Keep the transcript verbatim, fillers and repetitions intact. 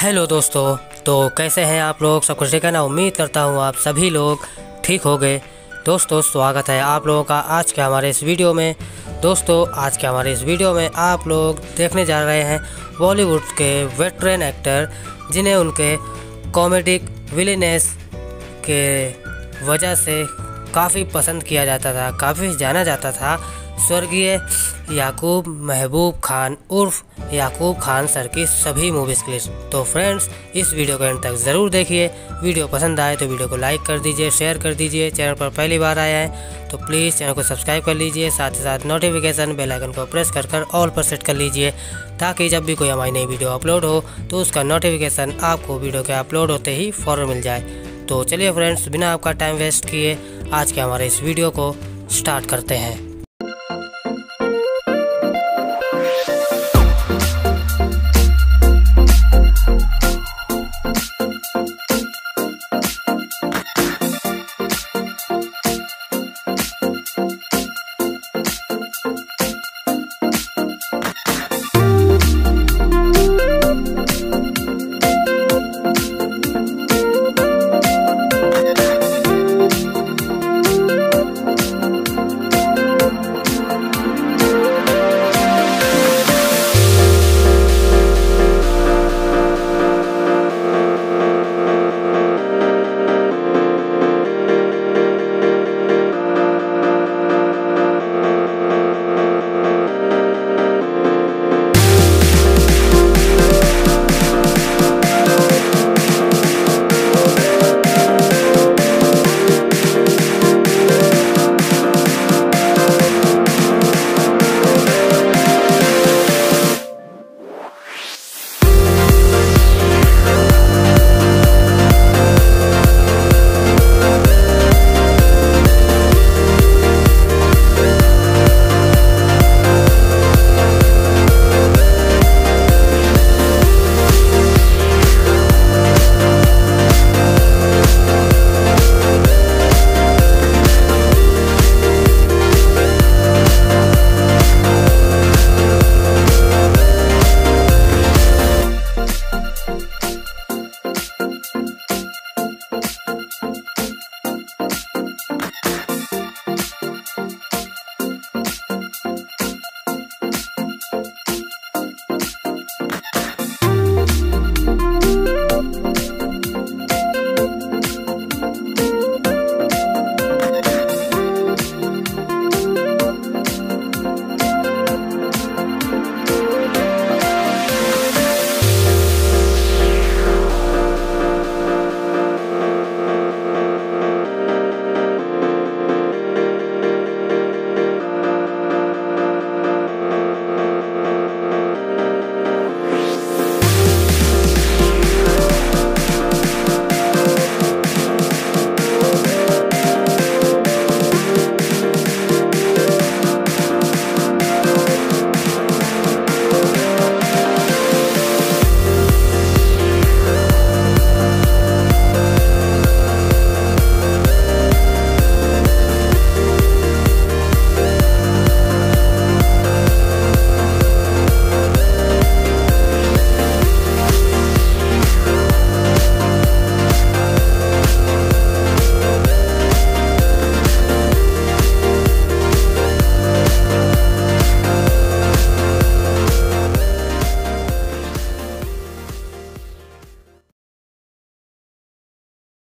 Hello दोस्तों, तो कैसे हैं आप लोग? सब कुछ ठीक है ना? उम्मीद करता हूँ आप सभी लोग ठीक हो गए। दोस्तों स्वागत है आप लोगों का आज के हमारे इस वीडियो में। दोस्तों आज के हमारे इस वीडियो में आप लोग देखने जा रहे हैं बॉलीवुड के वेटरन एक्टर जिन्हें उनके कॉमेडिक विलेनेस के वजह से काफ़ी पसंद किया जाता था, काफ़ी जाना जाता था, स्वर्गीय याकूब महबूब खान उर्फ याकूब खान सर की सभी मूवीज़ के लिए। तो फ्रेंड्स इस वीडियो को एंड तक ज़रूर देखिए। वीडियो पसंद आए तो वीडियो को लाइक कर दीजिए, शेयर कर दीजिए। चैनल पर पहली बार आया है तो प्लीज़ चैनल को सब्सक्राइब कर लीजिए, साथ ही साथ नोटिफिकेशन बेल आइकन को प्रेस कर कर ऑल पर सेट कर लीजिए, ताकि जब भी कोई हमारी नई वीडियो अपलोड हो तो उसका नोटिफिकेशन आपको वीडियो के अपलोड होते ही फ़ौरन मिल जाए। तो चलिए फ्रेंड्स, बिना आपका टाइम वेस्ट किए आज के हमारे इस वीडियो को स्टार्ट करते हैं।